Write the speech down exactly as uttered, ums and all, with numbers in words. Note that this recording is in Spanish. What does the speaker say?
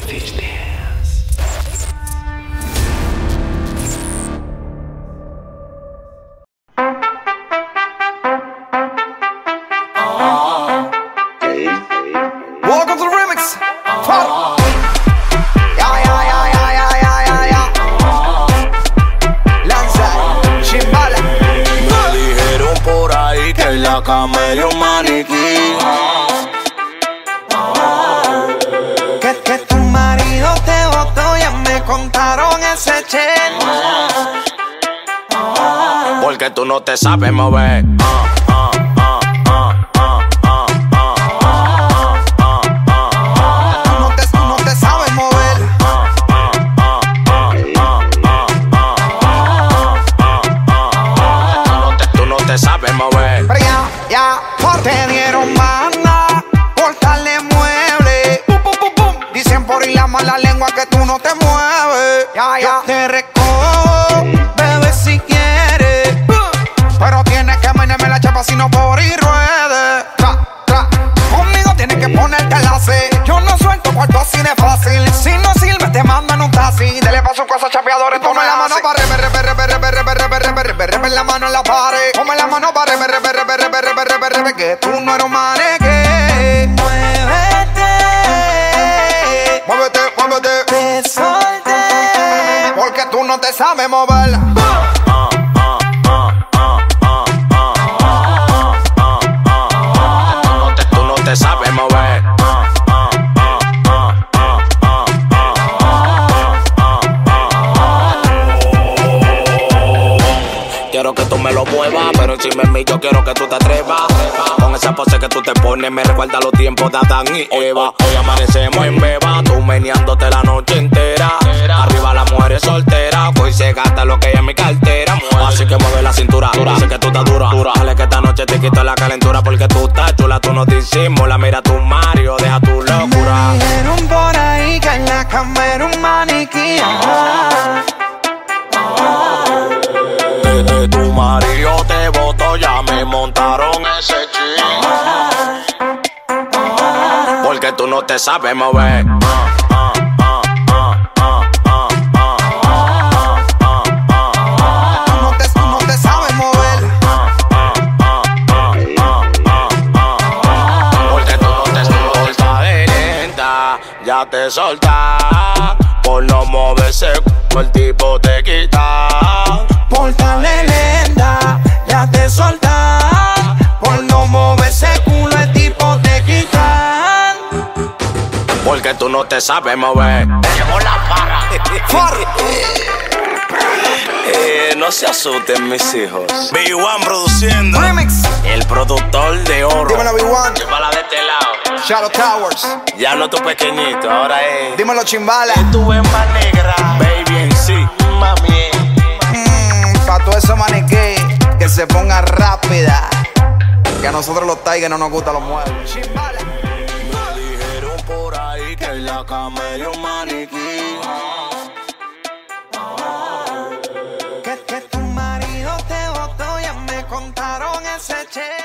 Welcome to the remix. Fuck. Ya, ya, ya, ya, ya, ya, ya, ya. Lanza, chimbala. Me dijeron por ahí que en la cama era un maniquí. Que, que tu marido te botó, ya me contaron ese chen. Porque tú no te sabes mover. Te dieron banda por darle mueble. Pum, pum, pum, pum. Dicen por ir la mala lengua que tú no te mueves. Ya, ya. Yo te recojo, bebé, si quieres. Pero tienes que menearme la chapa si no por ir ruede. Tra, tra. Conmigo tienes que ponerte la C. Yo no suelto cuarto así de fácil. Si no sirve te mandan un taxi. Dele pa' su casa chapeadores. Tome la mano para rever, rever, rever, rever, rever, rever, rever, rever, rever, la mano en la pared. Tome la mano para rever, rever, rever, rever, rever, rever, rever, que tú no eres un maneque. Muévete, muévete, muévete. Te solté porque tú no te sabes mover. Tú no te sabes mover. Quiero que tú me lo muevas, pero encima de mí yo quiero que tú te atrevas. Con esa pose que tú te pones me recuerda los tiempos de Adán y Eva. Hoy amanecemos en beba, tú meneándote la noche entera. Arriba las mujeres solteras, hoy se gasta lo que hay en mi cartera. Así que mueve la cintura, dice que tú estás dura. Dale que esta noche te quito la calentura porque tú estás chula, tú no disimulas. Mira tu Mario, deja tu locura. Me dijeron por ahí que en la cama era un maniquí. Desde tu marido te botó, ya me montaron ese chip. Porque tú no te sabes mover. Tú no te, tú no te sabes mover. Porque tú no te soltas de lenta, ya te soltas. Por no moverse, el tipo te quita. Por darle lenta, ya te soltas. Por no mover ese culo, el tipo te quitan. Porque tú no te sabes mover. Llevo la para. eh, no se asusten mis hijos. B uno produciendo. Remix. El productor de oro. Dímelo, B uno. Llévala de este lado. Shadow Towers. Ya no tu pequeñito, ahora es. Dímelo, chimbala. Tu ves más negra. Baby en sí, mami. Mmm, pa' todo eso maniquí, que se ponga rápida. Que a nosotros los Tigers no nos gustan los muebles. Chimbala. Me dijeron por ahí que en la cama era un maniquí. Que, que tu marido te botó, ya me contaron ese che.